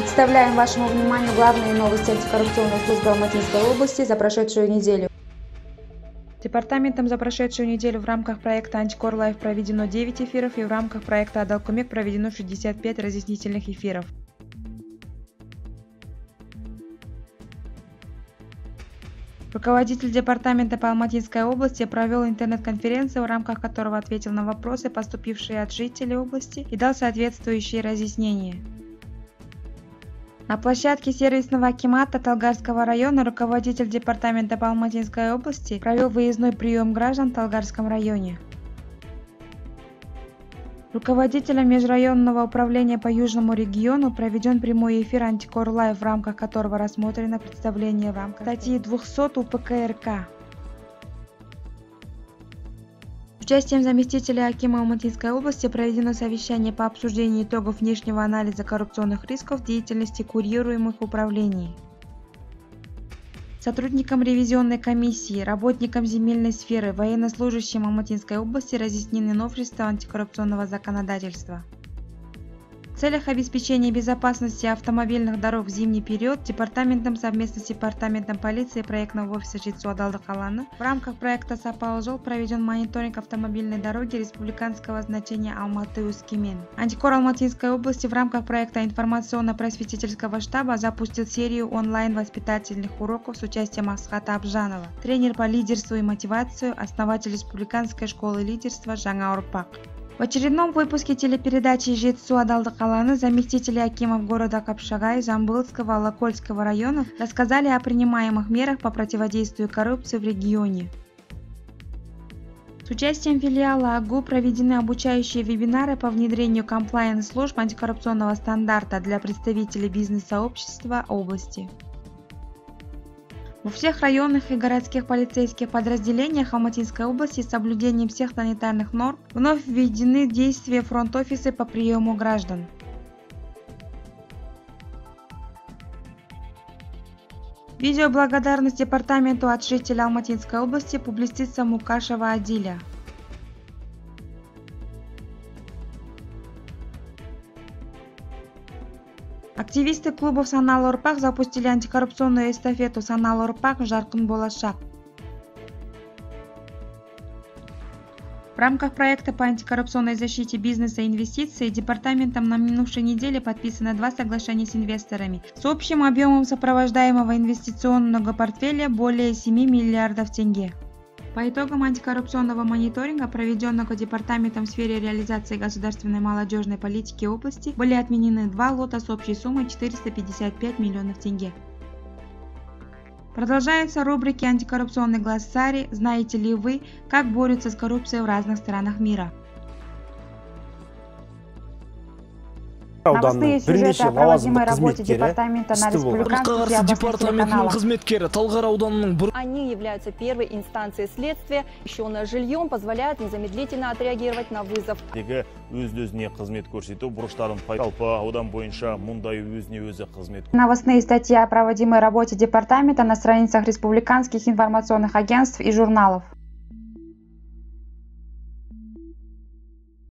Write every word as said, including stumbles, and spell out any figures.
Представляем вашему вниманию главные новости антикоррупционной службы Алматинской области за прошедшую неделю. Департаментом за прошедшую неделю в рамках проекта Антикор Лайф проведено девять эфиров и в рамках проекта Адалкумек проведено шестьдесят пять разъяснительных эфиров. Руководитель департамента по Алматинской области провел интернет-конференцию, в рамках которого ответил на вопросы, поступившие от жителей области, и дал соответствующие разъяснения. На площадке сервисного акимата Талгарского района руководитель департамента по Алматинской области провел выездной прием граждан в Талгарском районе. Руководителем межрайонного управления по Южному региону проведен прямой эфир Антикор Лайф, в рамках которого рассмотрено представление в рамках статьи двухсот УПК РК. С участием заместителя акима Алматинской области проведено совещание по обсуждению итогов внешнего анализа коррупционных рисков деятельности курируемых управлений. Сотрудникам ревизионной комиссии, работникам земельной сферы, военнослужащим Алматинской области разъяснены новшества антикоррупционного законодательства. В целях обеспечения безопасности автомобильных дорог в зимний период Департаментом совместно с Департаментом полиции и проектного офиса Жетісу Адалдық алаңы в рамках проекта Сапалы жол проведен мониторинг автомобильной дороги республиканского значения Алматы-Өскемен. Антикор Алматинской области в рамках проекта информационно-просветительского штаба запустил серию онлайн-воспитательных уроков с участием Асхата Абжанова, тренер по лидерству и мотивацию, основатель республиканской школы лидерства Жаңа Ұрпақ. В очередном выпуске телепередачи Жетісу Адалдық алаңы заместители акимов города Капшагай, Жамбылского, Лакольского районов рассказали о принимаемых мерах по противодействию коррупции в регионе. С участием филиала АГУ проведены обучающие вебинары по внедрению комплаенс-служб антикоррупционного стандарта для представителей бизнес-сообщества области. Во всех районных и городских полицейских подразделениях Алматинской области с соблюдением всех санитарных норм вновь введены в действие фронт-офисы по приему граждан. Видео благодарность департаменту от жителя Алматинской области публициста Мукашева Адиля. Активисты клубов Саналы Ұрпақ запустили антикоррупционную эстафету Саналы Ұрпақ Жарқын болашақ. В рамках проекта по антикоррупционной защите бизнеса и инвестиций департаментом на минувшей неделе подписано два соглашения с инвесторами с общим объемом сопровождаемого инвестиционного портфеля более семи миллиардов тенге. По итогам антикоррупционного мониторинга, проведенного департаментом в сфере реализации государственной молодежной политики области, были отменены два лота с общей суммой четыреста пятьдесят пять миллионов тенге. Продолжаются рубрики «Антикоррупционный глоссарий», «Знаете ли вы, как борются с коррупцией в разных странах мира?». Новостные сюжеты о проводимой работе департамента на республиканских и областных телеканалах. Они являются первой инстанцией следствия, защищенная жильем, позволяет незамедлительно отреагировать на вызов. Новостные статьи о проводимой работе департамента на страницах республиканских информационных агентств и журналов.